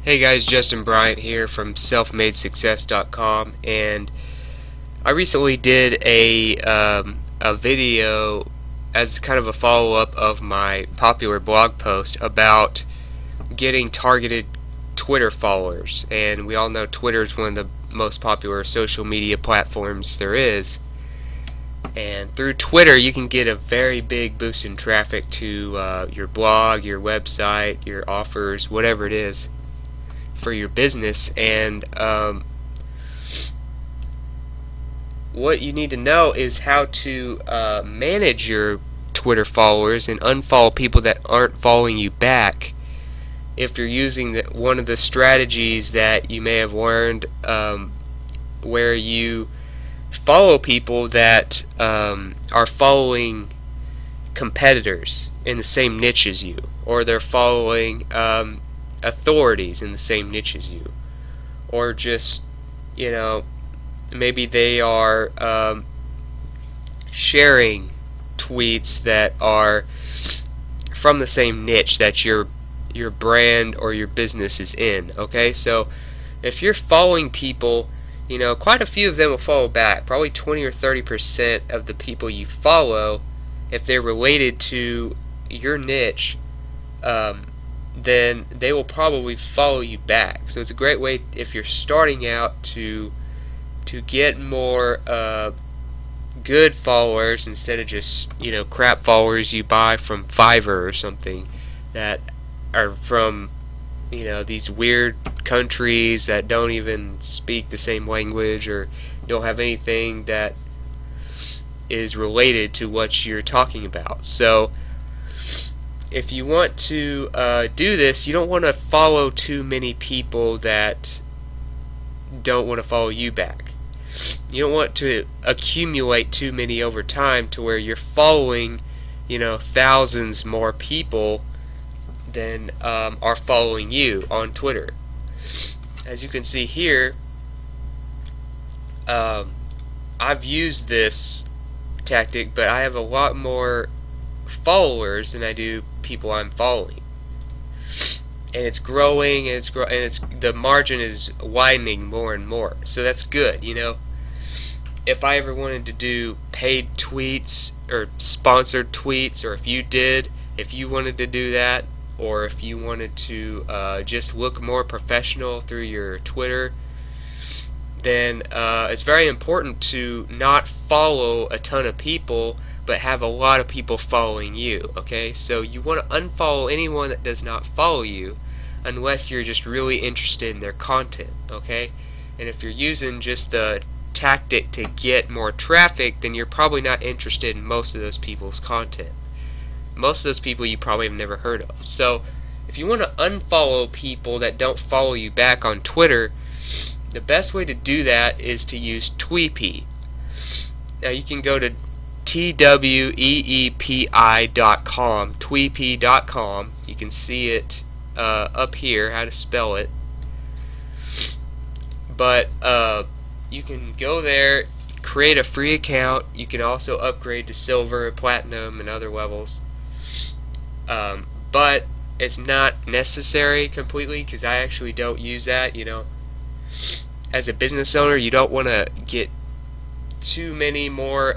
Hey guys, Justin Bryant here from selfmadesuccess.com, and I recently did a video as kind of a follow-up of my popular blog post about getting targeted Twitter followers. And we all know Twitter is one of the most popular social media platforms there is. And through Twitter, you can get a very big boost in traffic to your blog, your website, your offers, whatever it is for your business. And what you need to know is how to manage your Twitter followers and unfollow people that aren't following you back if you're using one of the strategies that you may have learned, where you follow people that are following competitors in the same niche as you, or they're following authorities in the same niche as you, or just, maybe they are sharing tweets that are from the same niche that your brand or your business is in. Okay, so if you're following people, quite a few of them will follow back. Probably 20 or 30% of the people you follow, if they're related to your niche, then they will probably follow you back. So it's a great way if you're starting out to get more good followers instead of just crap followers you buy from Fiverr or something that are from these weird countries that don't even speak the same language or don't have anything that is related to what you're talking about. So if you want to do this, you don't want to follow too many people that don't want to follow you back. You don't want to accumulate too many over time to where you're following thousands more people than are following you on Twitter. As you can see here, I've used this tactic, but I have a lot more followers than I do people I'm following, and it's growing, and the margin is widening more and more. So that's good. If I ever wanted to do paid tweets or sponsored tweets, or if you wanted to do that, or if you wanted to just look more professional through your Twitter, then it's very important to not follow a ton of people, but have a lot of people following you. Okay, so you want to unfollow anyone that does not follow you, unless you're just really interested in their content. Okay, and if you're using just the tactic to get more traffic, then you're probably not interested in most of those people's content. Most of those people you probably have never heard of. So if you want to unfollow people that don't follow you back on Twitter, the best way to do that is to use Tweepi. Now you can go to tweepi.com, tweepi.com. You can see it up here, how to spell it. But you can go there, create a free account. You can also upgrade to silver, platinum, and other levels. But it's not necessary completely, because I actually don't use that. As a business owner, you don't want to get too many more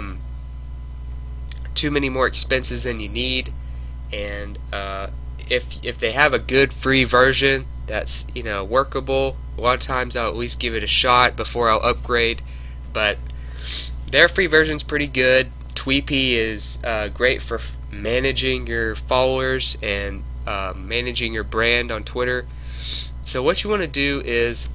expenses than you need. And if they have a good free version that's workable, a lot of times I'll at least give it a shot before I'll upgrade. But their free version's pretty good. Tweepi is great for managing your followers and managing your brand on Twitter. So what you want to do is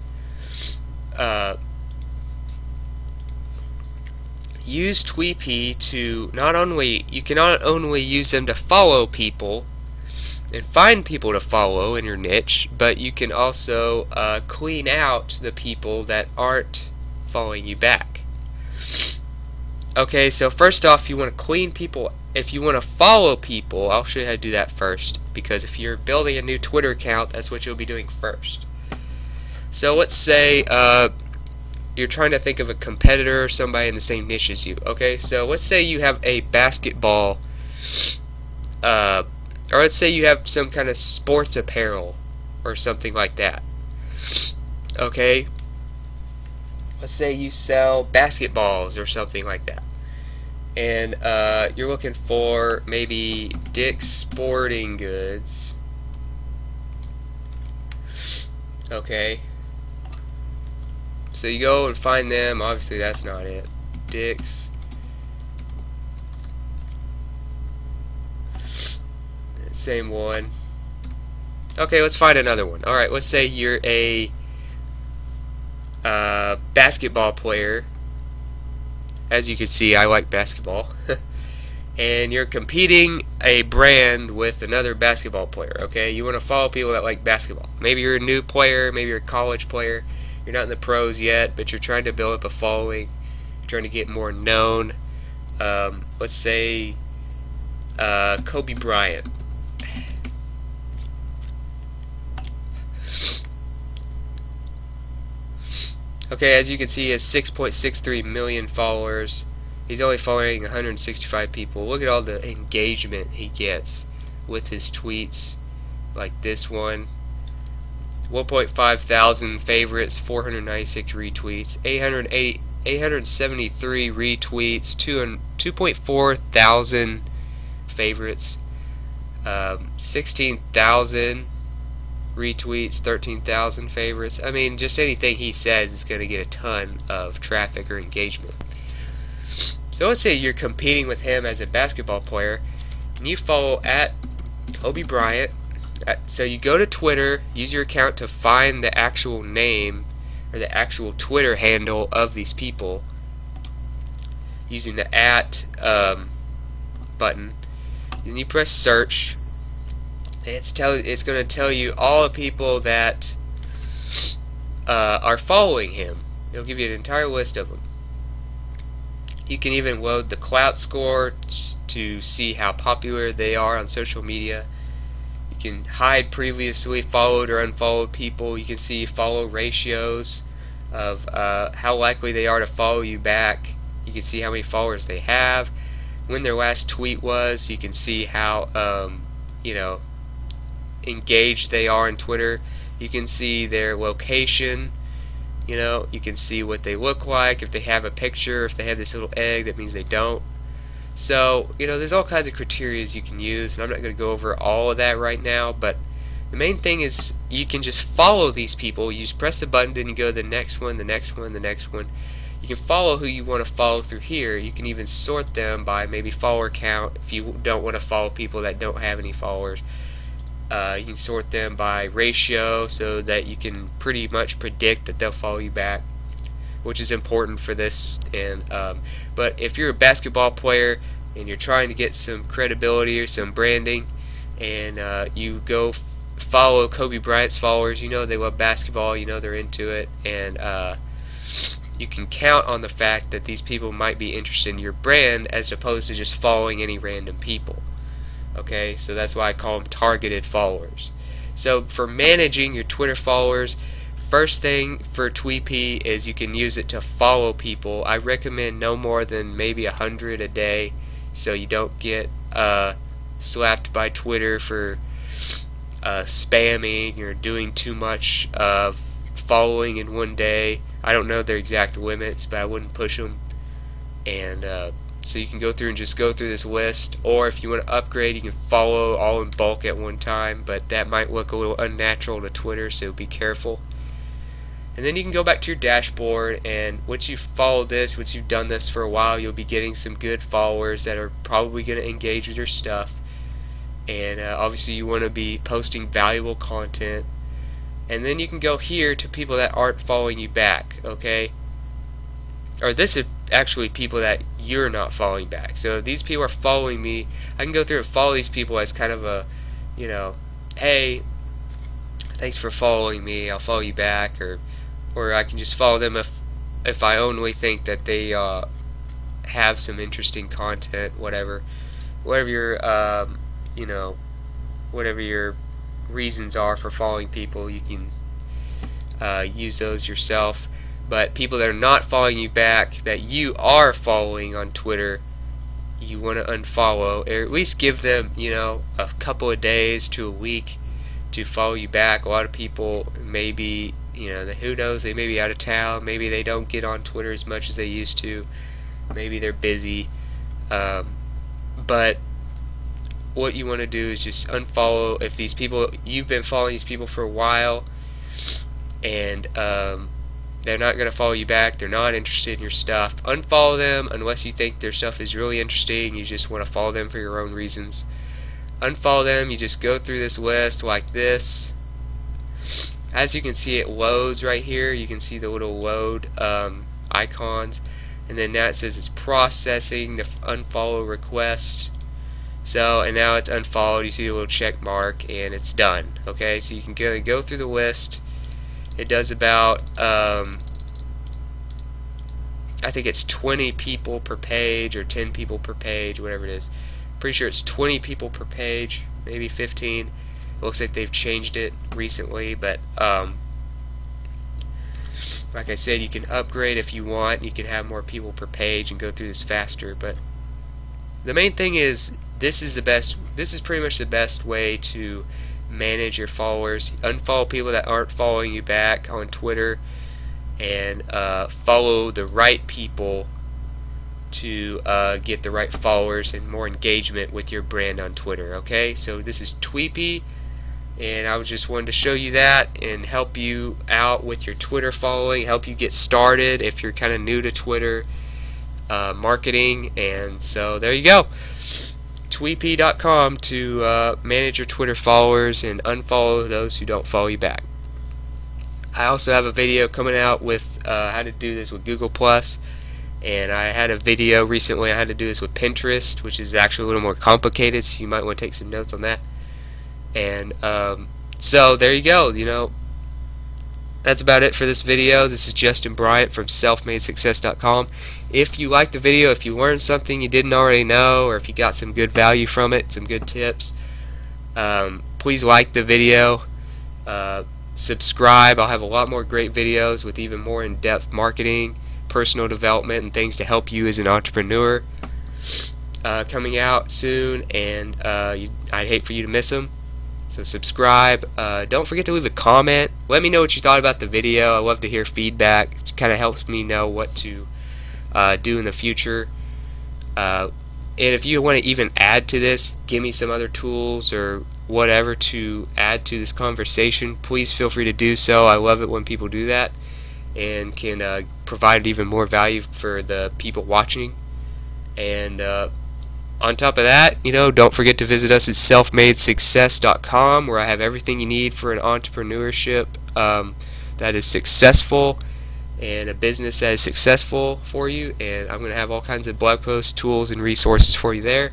use Tweepi to not only use them to follow people and find people to follow in your niche, but you can also clean out the people that aren't following you back. Okay, so first off, you want to clean people. If you want to follow people, I'll show you how to do that first, because if you're building a new Twitter account, that's what you'll be doing first. So let's say you're trying to think of a competitor or somebody in the same niche as you. Okay, so let's say you have a basketball, or let's say you have some kind of sports apparel or something like that. Okay, let's say you sell basketballs or something like that, and you're looking for maybe Dick's Sporting Goods. Okay, so you go and find them. Obviously that's not it. Dick's. Same one. Okay, let's find another one. Alright, let's say you're a basketball player. As you can see, I like basketball. And you're competing a brand with another basketball player. Okay, you want to follow people that like basketball. Maybe you're a new player, maybe you're a college player. You're not in the pros yet, but you're trying to build up a following. You're trying to get more known. Let's say Kobe Bryant. Okay, as you can see, he has 6.63 million followers. He's only following 165 people. Look at all the engagement he gets with his tweets, like this one. 1.5 thousand favorites, 496 retweets, 873 retweets, 2.4 thousand favorites, 16,000 retweets, 13,000 favorites. I mean, just anything he says is going to get a ton of traffic or engagement. So let's say you're competing with him as a basketball player, and you follow at Kobe Bryant. So you go to Twitter, use your account to find the actual name or the actual Twitter handle of these people using the at button. Then you press search. It's going to tell you all the people that are following him. It'll give you an entire list of them. You can even load the clout score to see how popular they are on social media. You can hide previously followed or unfollowed people. You can see follow ratios of how likely they are to follow you back. You can see how many followers they have, when their last tweet was. You can see how engaged they are on Twitter. You can see their location. You can see what they look like. If they have a picture, if they have this little egg, that means they don't. So, there's all kinds of criteria you can use, and I'm not going to go over all of that right now, but the main thing is you can just follow these people. You just press the button, and you go to the next one, the next one, the next one. You can follow who you want to follow through here. You can even sort them by maybe follower count if you don't want to follow people that don't have any followers. You can sort them by ratio so that you can pretty much predict that they'll follow you back, which is important for this. And but if you're a basketball player and you're trying to get some credibility or some branding, and you go follow Kobe Bryant's followers, they love basketball, they're into it, and you can count on the fact that these people might be interested in your brand as opposed to just following any random people. Okay, so that's why I call them targeted followers. So for managing your Twitter followers, first thing for Tweepy is you can use it to follow people. I recommend no more than maybe 100 a day, so you don't get slapped by Twitter for spamming or doing too much following in one day. I don't know their exact limits, but I wouldn't push them. And so you can go through and just go through this list, or if you want to upgrade, you can follow all in bulk at one time, but that might look a little unnatural to Twitter, so be careful. And then you can go back to your dashboard, and once you've followed this, once you've done this for a while, you'll be getting some good followers that are probably going to engage with your stuff. And obviously you want to be posting valuable content. And then you can go here to people that aren't following you back, okay? Or this is actually people that you're not following back. So if these people are following me, I can go through and follow these people as kind of a, hey, thanks for following me, I'll follow you back, or I can just follow them if I only think that they have some interesting content, whatever your whatever your reasons are for following people, you can use those yourself. But people that are not following you back, that you are following on Twitter, you want to unfollow, or at least give them, a couple of days to a week to follow you back. A lot of people maybe, who knows, they may be out of town, maybe they don't get on Twitter as much as they used to, maybe they're busy, but what you want to do is just unfollow. If these people, you've been following these people for a while, and they're not going to follow you back, they're not interested in your stuff, unfollow them unless you think their stuff is really interesting, you just want to follow them for your own reasons. Unfollow them. You just go through this list like this. As you can see, it loads right here. You can see the little load icons, and then now it says it's processing the unfollow request. So, and now it's unfollowed. You see the little check mark, and it's done. Okay, so you can go through the list. It does about I think it's 20 people per page or 10 people per page, whatever it is. Pretty sure it's 20 people per page, maybe 15. It looks like they've changed it recently, but like I said, you can upgrade if you want. You can have more people per page and go through this faster. But the main thing is, this is pretty much the best way to manage your followers. Unfollow people that aren't following you back on Twitter, and follow the right people to get the right followers and more engagement with your brand on Twitter. Okay, so this is Tweepy, and I just wanted to show you that and help you out with your Twitter following, help you get started if you're kind of new to Twitter marketing. And so there you go, Tweepy.com to manage your Twitter followers and unfollow those who don't follow you back. I also have a video coming out with how to do this with Google+. And I had a video recently, I had to do this with Pinterest, which is actually a little more complicated, so you might want to take some notes on that. And so there you go, that's about it for this video. This is Justin Bryant from selfmadesuccess.com. If you liked the video, if you learned something you didn't already know, or if you got some good value from it, some good tips, please like the video, subscribe. I'll have a lot more great videos with even more in-depth marketing, personal development, and things to help you as an entrepreneur coming out soon, and I'd hate for you to miss them. So subscribe. Don't forget to leave a comment. Let me know what you thought about the video. I love to hear feedback. It kind of helps me know what to do in the future. And if you want to even add to this, give me some other tools or whatever to add to this conversation, please feel free to do so. I love it when people do that and can provide even more value for the people watching. And on top of that, don't forget to visit us at selfmadesuccess.com, where I have everything you need for an entrepreneurship that is successful and a business that is successful for you. And I'm going to have all kinds of blog posts, tools, and resources for you there.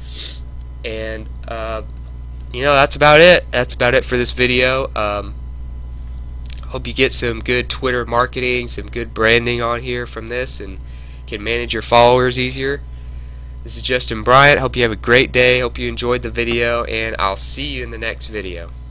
And that's about it. That's about it for this video. Hope you get some good Twitter marketing, some good branding on here from this, and can manage your followers easier. This is Justin Bryant. Hope you have a great day. Hope you enjoyed the video, and I'll see you in the next video.